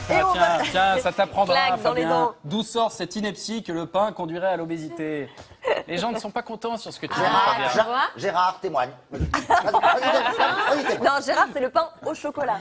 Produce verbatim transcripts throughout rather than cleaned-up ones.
Ah, tiens, tiens, ça t'apprendra, Claque dans les Fabien. dents. D'où sort cette ineptie que le pain conduirait à l'obésité? Les gens ne sont pas contents sur ce que tu dis, Ah, Fabien. tu vois? Gérard, témoigne. Vas-y, Non, Gérard, c'est le pain au chocolat.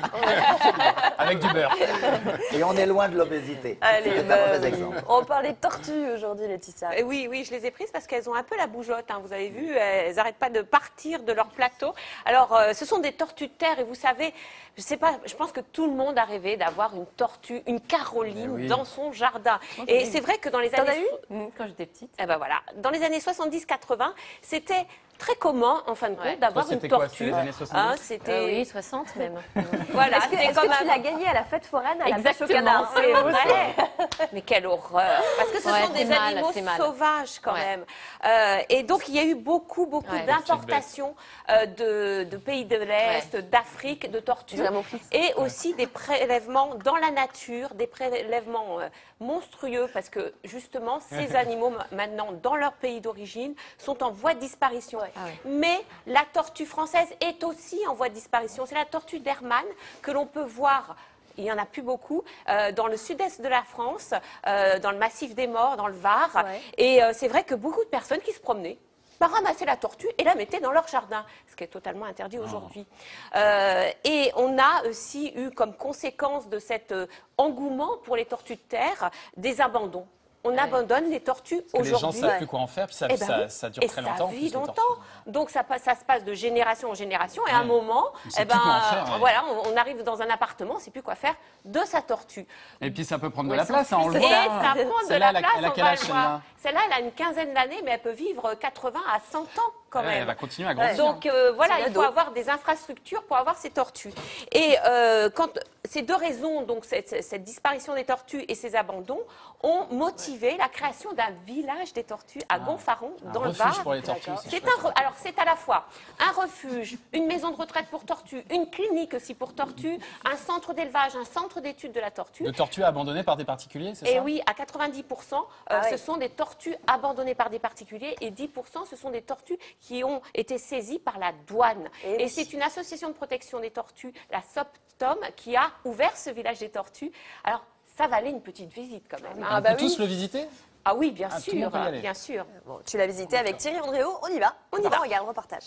Avec du beurre. Et on est loin de l'obésité. Allez, C'est un bah mauvais oui. exemple. On parlait de tortues aujourd'hui, Laetitia. Euh, Oui, oui, je les ai prises parce qu'elles ont un peu la bougeotte. Hein, vous avez vu, elles n'arrêtent pas de partir de leur plateau. Alors, euh, ce sont des tortues de terre et vous savez, je sais pas, je pense que tout le monde a rêvé d'avoir une tortue, une Caroline Eh oui. dans son jardin. Et c'est vrai que dans les T'en années as eu? Quand j'étais petite. Eh ben voilà, dans les années soixante-dix quatre-vingts, c'était très commun en fin de compte Ouais. d'avoir Toi, une c'était quoi, tortue. c'était les années soixante-dix Hein, c'était Euh, oui, soixante même. voilà, Est-ce que, c'était est-ce comme que tu un- l'as gagné à la fête foraine à la pêche au Exactement, canard? C'est vrai. Mais quelle horreur. Parce que ce Ouais, sont c'est des mal, animaux c'est mal. sauvages quand Ouais. même. Euh, et donc il y a eu beaucoup, beaucoup Ouais. d'importations euh, de, de pays de l'Est, d'Afrique, de tortues. Je dirais mon fils. Et aussi des prélèvements dans la nature, des prélèvements euh, monstrueux parce que justement ces animaux ma- maintenant dans leur pays d'origine sont en voie de disparition. Ouais. Ah ouais. Mais la tortue française est aussi en voie de disparition. C'est la tortue d'Hermann que l'on peut voir. Il n'y en a plus beaucoup, euh, dans le sud-est de la France, euh, dans le massif des Morts, dans le Var. Ouais. Et euh, c'est vrai que beaucoup de personnes qui se promenaient bah, ramassaient la tortue et la mettaient dans leur jardin, ce qui est totalement interdit aujourd'hui. Euh, et on a aussi eu comme conséquence de cet euh, engouement pour les tortues de terre des abandons. On abandonne les tortues Parce que les gens ne aujourd'hui. savent plus quoi en faire, puis ça, Eh ben ça, oui. ça dure et très ça longtemps. en vit plus, les longtemps. tortues. Donc ça, passe- ça se passe de génération en génération. Et à un Ouais. moment, On sait eh plus ben, quoi en faire, ouais. voilà, on, on arrive dans un appartement, on ne sait plus quoi faire de sa tortue. Et puis ça peut prendre de Ouais, la place, hein, on le Et voit. ça hein. prend de Celle-là, la elle a- place, elle a on quel va âge, le voir. celle-là? Celle-là, elle a une quinzaine d'années, mais elle peut vivre quatre-vingts à cent ans quand Ouais, même. Elle va continuer à grandir. Donc euh, voilà, C'est il l'ado. faut avoir des infrastructures pour avoir ces tortues. Et euh, quand ces deux raisons, donc cette, cette disparition des tortues et ces abandons, ont motivé la création d'un village des tortues à Gonfaron, Un dans le refuge Var. pour les tortues. ça, je C'est sais pas un, re- alors c'est à la fois un refuge, une maison de retraite pour tortues, une clinique aussi pour tortues, un centre d'élevage, un centre d'études de la tortue. De tortues abandonnées par des particuliers, c'est ça? Et oui, à quatre-vingt-dix pour cent, euh, Ah ouais. ce sont des tortues abandonnées par des particuliers et dix pour cent, ce sont des tortues qui ont été saisies par la douane. Et Et, oui. c'est une association de protection des tortues, la SOPTOM, qui a ouvert ce village des tortues. Alors, ça valait une petite visite quand même. Ah hein. bah On peut oui. tous le visiter? Ah oui, bien Ah, tout le sûr, monde peut y aller. bien sûr. Bon, tu l'as visité avec Thierry Andréo, on y va. On y va, regarde, reportage.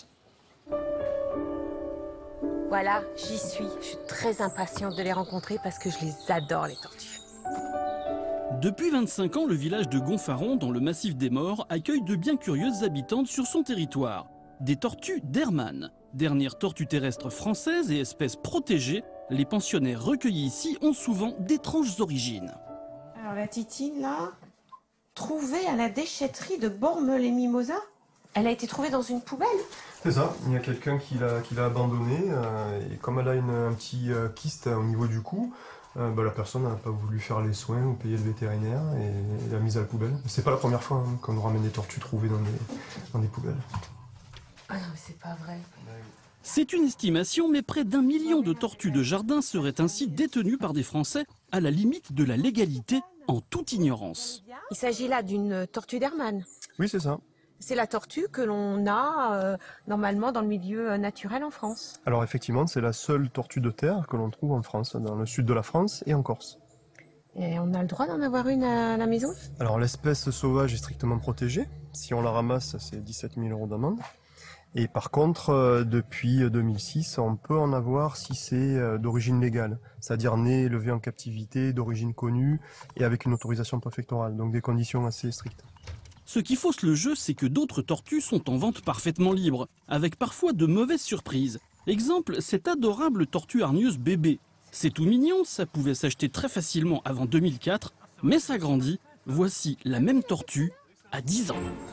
Voilà, j'y suis. Je suis très impatiente de les rencontrer parce que je les adore, les tortues. Depuis vingt-cinq ans, le village de Gonfaron, dans le massif des Morts, accueille de bien curieuses habitantes sur son territoire. Des tortues d'Hermann. Dernière tortue terrestre française et espèce protégée, les pensionnaires recueillis ici ont souvent d'étranges origines. Alors la titine là, trouvée à la déchetterie de Bormes-les-Mimosas, elle a été trouvée dans une poubelle. C'est ça, il y a quelqu'un qui l'a qui l'a abandonnée euh, et comme elle a une, un petit euh, kyste au niveau du cou, euh, bah, la personne n'a pas voulu faire les soins ou payer le vétérinaire et, et l'a mise à la poubelle. C'est pas la première fois hein, qu'on nous ramène des tortues trouvées dans des, dans des poubelles. Ah non, mais c'est pas vrai. C'est une estimation, mais près d'un million de tortues de jardin seraient ainsi détenues par des Français à la limite de la légalité, en toute ignorance. Il s'agit là d'une tortue d'Hermann. Oui, c'est ça. C'est la tortue que l'on a euh, normalement dans le milieu euh, naturel en France. Alors effectivement, c'est la seule tortue de terre que l'on trouve en France, dans le sud de la France et en Corse. Et on a le droit d'en avoir une à la maison? Alors l'espèce sauvage est strictement protégée. Si on la ramasse, c'est dix-sept mille euros d'amende. Et par contre, euh, depuis deux mille six, on peut en avoir si c'est euh, d'origine légale, c'est-à-dire né, élevé en captivité, d'origine connue et avec une autorisation préfectorale, donc des conditions assez strictes. Ce qui fausse le jeu, c'est que d'autres tortues sont en vente parfaitement libres, avec parfois de mauvaises surprises. Exemple, cette adorable tortue hargneuse bébé. C'est tout mignon, ça pouvait s'acheter très facilement avant deux mille quatre, mais ça grandit. Voici la même tortue à dix ans.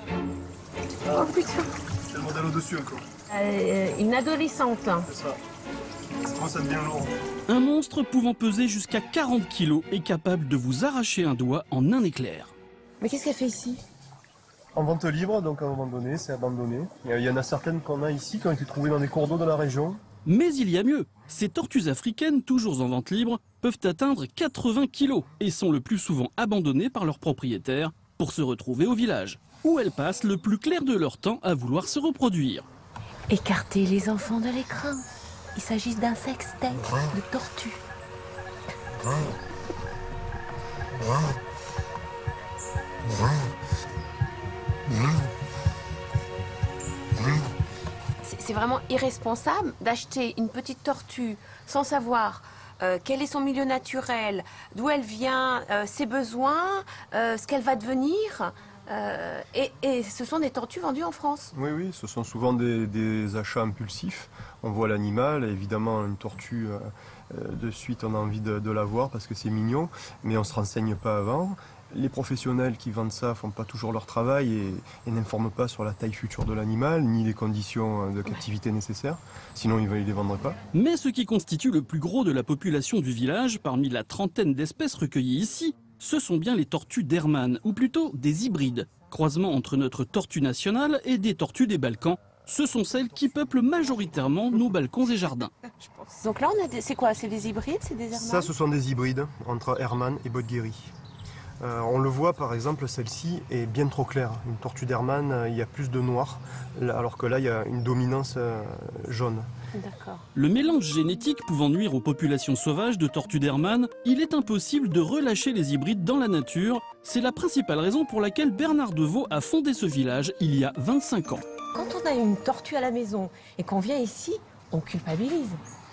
Oh putain. C'est le modèle au-dessus encore. Euh, une adolescente. C'est ça. Moi, ça devient lourd. Un monstre pouvant peser jusqu'à quarante kilos et capable de vous arracher un doigt en un éclair. Mais qu'est-ce qu'elle fait ici? En vente libre, donc à un moment donné, c'est abandonné. Il y en a certaines qu'on a ici qui ont été trouvées dans des cours d'eau de la région. Mais il y a mieux. Ces tortues africaines, toujours en vente libre, peuvent atteindre quatre-vingts kilos et sont le plus souvent abandonnées par leurs propriétaires pour se retrouver au village, où elles passent le plus clair de leur temps à vouloir se reproduire. Écartez les enfants de l'écran. Il s'agit d'un sextape de tortues. C'est vraiment irresponsable d'acheter une petite tortue sans savoir euh, quel est son milieu naturel, d'où elle vient, euh, ses besoins, euh, ce qu'elle va devenir. Euh, et, et ce sont des tortues vendues en France. Oui, oui, ce sont souvent des, des achats impulsifs. On voit l'animal, évidemment une tortue, euh, de suite on a envie de, de la voir parce que c'est mignon, mais on ne se renseigne pas avant. Les professionnels qui vendent ça font pas toujours leur travail et, et n'informent pas sur la taille future de l'animal, ni les conditions de captivité nécessaires, sinon ils ne les vendraient pas. Mais ce qui constitue le plus gros de la population du village, parmi la trentaine d'espèces recueillies ici, ce sont bien les tortues d'Hermann, ou plutôt des hybrides, croisement entre notre tortue nationale et des tortues des Balkans. Ce sont celles qui peuplent majoritairement nos balcons et jardins. Donc là, on a des- c'est quoi? C'est des hybrides? C'est des Hermann? Ça, ce sont des hybrides entre Hermann et Bodguéry. Euh, on le voit par exemple, celle-ci est bien trop claire. Une tortue d'Hermann, euh, il y a plus de noir, là- alors que là, il y a une dominance euh, jaune. D'accord. Le mélange génétique pouvant nuire aux populations sauvages de tortues d'Hermann, il est impossible de relâcher les hybrides dans la nature. C'est la principale raison pour laquelle Bernard Deveau a fondé ce village il y a vingt-cinq ans. Quand on a une tortue à la maison et qu'on vient ici, on culpabilise.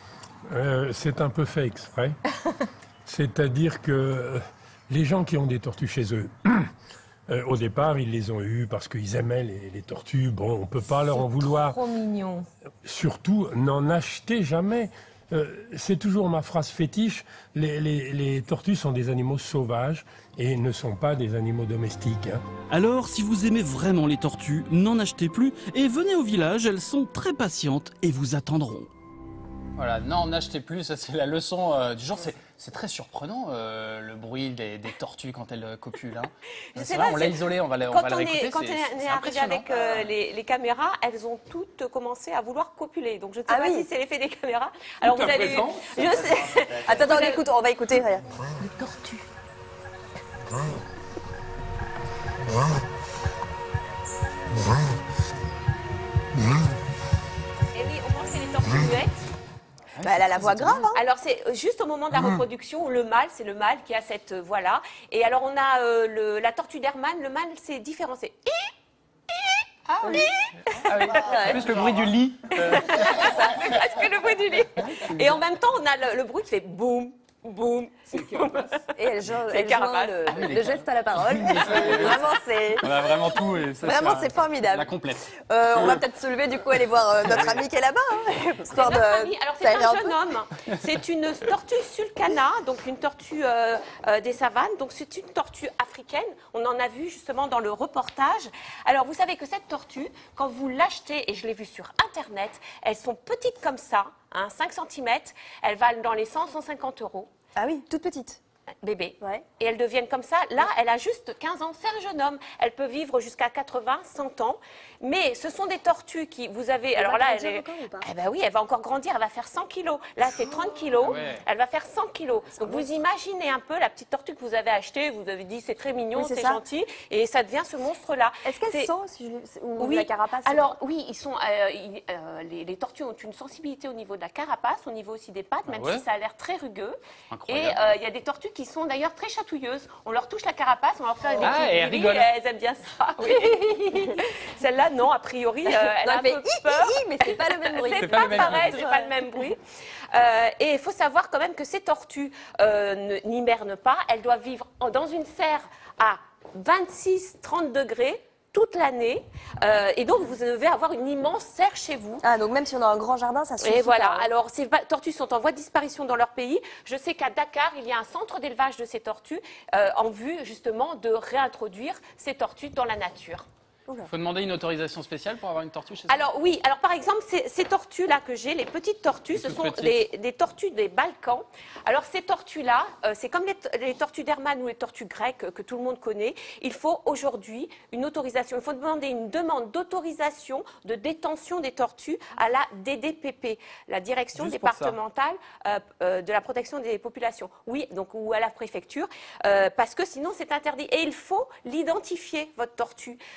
Euh, c'est un peu fait exprès. C'est-à-dire que euh, les gens qui ont des tortues chez eux, euh, au départ, ils les ont eues parce qu'ils aimaient les, les tortues. Bon, on ne peut pas leur en vouloir. Trop mignon. Surtout, n'en achetez jamais. Euh, c'est toujours ma phrase fétiche. Les, les- les tortues sont des animaux sauvages et ne sont pas des animaux domestiques, hein. Alors, si vous aimez vraiment les tortues, n'en achetez plus et venez au village, elles sont très patientes et vous attendront. Voilà, non, n'achetez plus, ça c'est la leçon euh, du jour. C'est, c'est très surprenant euh, le bruit des, des tortues quand elles euh, copulent. Hein. Je C'est sais vrai, pas, on l'a c'est- isolée, on va la, on Quand va la on réécouter. est, quand c'est- on est c'est arrivé impressionnant. avec euh, les, les caméras, elles ont toutes commencé à vouloir copuler. Donc je ne sais Ah pas oui. si c'est l'effet des caméras. Alors vous à allez, présent. je sais. Attends, attends, on écoute, on va écouter. regarde. Les tortues. Et oui, on pense que c'est les tortues muettes. Bah, elle a la voix grave, hein. Alors c'est euh, juste au moment de la reproduction, le mâle, c'est le mâle qui a cette euh, voix-là. Et alors on a euh, le- la tortue d'Hermann, le mâle c'est différent, c'est Ah oui. En plus, le bruit du lit. euh, presque le bruit du lit. Et en même temps, on a le, le bruit qui fait boum, boum. Et elle joue, Les elle joint carapaces. le, Ah oui, les le geste à la parole. Vraiment, c'est on a vraiment tout. Et ça, vraiment, la- c'est formidable. La complète. Euh, on va peut-être se lever du coup aller voir euh, notre ami qui est là-bas, hein, histoire de. Notre ami, alors c'est s'aérer un peu. jeune homme. C'est une tortue sulcana, donc une tortue euh, euh, des savanes. Donc c'est une tortue africaine. On en a vu justement dans le reportage. Alors vous savez que cette tortue, quand vous l'achetez, et je l'ai vue sur internet, elles sont petites comme ça, hein, cinq centimètres. Elles valent dans les cent, cent cinquante euros. Ah oui, toute petite. Bébé. Ouais. Et elles deviennent comme ça. Là, elle a juste quinze ans. C'est un jeune homme. Elle peut vivre jusqu'à quatre-vingts, cent ans. Mais ce sont des tortues qui, vous avez... Elle alors va là, grandir elle est... encore ou pas Eh ben oui, elle va encore grandir. Elle va faire cent kilos. Là, elle fait trente kilos. Ah ouais. Elle va faire cent kilos. Donc, vous imaginez un peu la petite tortue que vous avez achetée. Vous avez dit, c'est très mignon, Oui, c'est c'est ça. gentil. Et ça devient ce monstre-là. Est-ce qu'elles C'est- sont si je- ou oui, la carapace? alors oui, ils sont, euh, ils- euh, les, les tortues ont une sensibilité au niveau de la carapace, au niveau aussi des pattes, Ah même ouais. si ça a l'air très rugueux. Incroyable. Et euh, il y a des tortues qui sont d'ailleurs très chatouilleuses. On leur touche la carapace, on leur fait des Ah, petits et elles bibis, rigolent. et elles aiment bien ça. oui. Celle-là, non, a priori, euh, elle Non, a un elle fait peu hi, peur. hi, hi, mais c'est pas le même bruit. C'est C'est pas, pas le même pareil, bruit. c'est pas le même bruit. Euh, et il faut savoir quand même que ces tortues euh, ne- n'hibernent pas. Elles doivent vivre en- dans une serre à vingt-six à trente degrés toute l'année. Euh, et donc, vous devez avoir une immense serre chez vous. Ah, donc même si on a un grand jardin, ça suffit. Et voilà, pas, hein. alors ces va- tortues sont en voie de disparition dans leur pays. Je sais qu'à Dakar, il y a un centre d'élevage de ces tortues euh, en vue justement de réintroduire ces tortues dans la nature. Il faut demander une autorisation spéciale pour avoir une tortue chez soi. Alors oui, alors par exemple, ces, ces tortues-là que j'ai, les petites tortues, Les ce toutes sont petites. des, des tortues des Balkans. Alors ces tortues-là, euh, c'est comme les, t- les tortues d'Hermann ou les tortues grecques euh, que tout le monde connaît. Il faut aujourd'hui une autorisation, il faut demander une demande d'autorisation de détention des tortues à la D D P P, la Direction Juste pour ça. départementale euh, euh, de la protection des populations. Oui, donc ou à la préfecture, euh, parce que sinon c'est interdit. Et il faut l'identifier, votre tortue, euh, par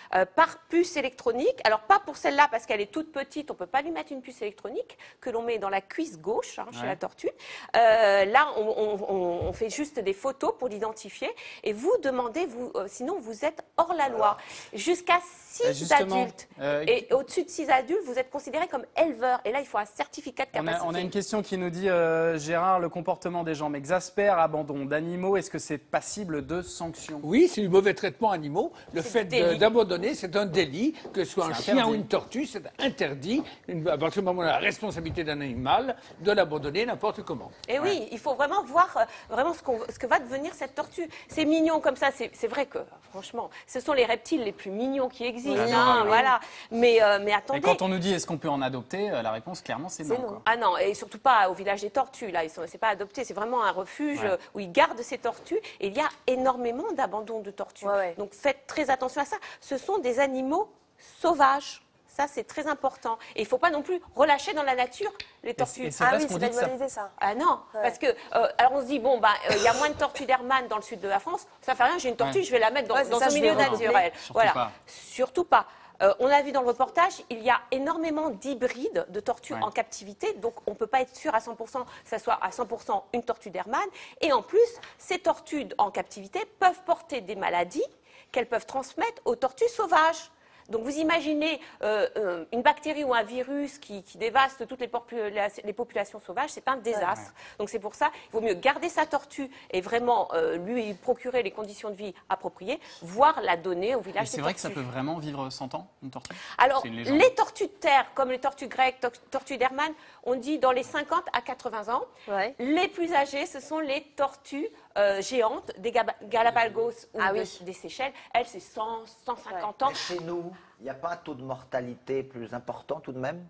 par puce électronique. Alors pas pour celle-là parce qu'elle est toute petite, on ne peut pas lui mettre une puce électronique que l'on met dans la cuisse gauche hein, chez Ouais. la tortue. Euh, là, on, on- on- on fait juste des photos pour l'identifier et vous demandez, vous, euh, sinon vous êtes hors la loi. Jusqu'à Euh, six justement, adultes. euh, Et au-dessus de six adultes, vous êtes considéré comme éleveur. Et là, il faut un certificat de On a, capacité. on a une question qui nous dit, euh, Gérard, le comportement des gens m'exaspère, abandon d'animaux, est-ce que c'est passible de sanctions? Oui, c'est du mauvais traitement animaux. Le C'est fait du délit. de- d'abandonner, c'est un délit. Que ce soit un C'est chien interdit. ou une tortue, c'est interdit. Une- À partir du moment où on a la responsabilité d'un animal, de l'abandonner n'importe comment. Et oui, il faut vraiment voir euh, vraiment ce, qu'on- ce que va devenir cette tortue. C'est mignon comme ça, c'est c'est vrai que, franchement, ce sont les reptiles les plus mignons qui existent. Oui, hein, oui. voilà. Mais, euh, mais Et attendez. quand on nous dit est-ce qu'on peut en adopter, euh, la réponse clairement c'est non. non. quoi. Ah non, et surtout pas au village des tortues, là, ils sont, c'est pas adopté, c'est vraiment un refuge Ouais. euh, où ils gardent ces tortues, et il y a énormément d'abandon de tortues. Ouais, ouais. Donc faites très attention à ça. Ce sont des animaux sauvages. Ça, c'est très important. Et il ne faut pas non plus relâcher dans la nature les tortues. et c'est Ah vrai oui, ce qu'on c'est dit pas que une ça- bonne idée, ça. Ah non, parce que euh, alors on se dit bon bah euh, il y a moins de tortues d'Hermann dans le sud de la France, ça fait rien, j'ai une tortue, Ouais. je vais la mettre dans, Ouais, c'est dans ça, un je milieu vais redoubler. naturel. Surtout Voilà, pas. surtout pas. Euh, on a vu dans le reportage, il y a énormément d'hybrides de tortues Ouais. en captivité, donc on ne peut pas être sûr à cent pour cent que ça soit à cent pour cent une tortue d'Hermann. Et en plus, ces tortues en captivité peuvent porter des maladies qu'elles peuvent transmettre aux tortues sauvages. Donc vous imaginez euh, euh, une bactérie ou un virus qui, qui dévaste toutes les, popula- les populations sauvages, c'est un désastre. Donc c'est pour ça qu'il vaut mieux garder sa tortue et vraiment euh, lui procurer les conditions de vie appropriées, voire la donner au Et village c'est des vrai que ça tortues. peut vraiment vivre cent ans, une tortue? Alors, C'est une légende. les tortues de terre, comme les tortues grecques, tor- tortues d'Hermann, on dit dans les cinquante à quatre-vingts ans. Ouais. Les plus âgées, ce sont les tortues euh, géantes des Gaba- Galapagos ou Ah de- oui. des Seychelles. Elles, c'est cent, cent cinquante ans. Mais chez nous, il n'y a pas un taux de mortalité plus important tout de même?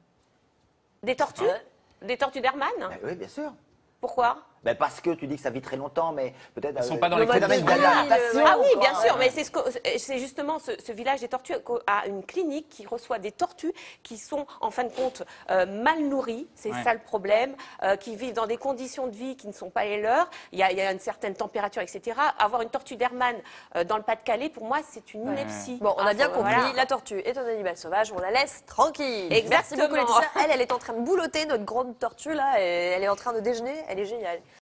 Des tortues Des tortues d'Hermann Ben oui, bien sûr. Pourquoi Ben parce que tu dis que ça vit très longtemps, mais peut-être. Elles sont euh, pas dans le les phénomène conditions. d'adaptation, Ah oui, quoi. bien sûr, Ouais. mais c'est ce que- c'est justement ce, ce village des tortues qui a une clinique qui reçoit des tortues qui sont en fin de compte euh, mal nourries, c'est Ouais. ça le problème, euh, qui vivent dans des conditions de vie qui ne sont pas les leurs, il y a, il y a une certaine température, et cetera. Avoir une tortue d'Hermann euh, dans le Pas-de-Calais, pour moi, c'est une ineptie. Bon, on a Ah, bien faut- compris, voilà. la tortue est un animal sauvage, on la laisse tranquille. Merci Exactement. beaucoup Laetitia. Elle, elle est en train de boulotter notre grande tortue là, et elle est en train de déjeuner, elle est géniale.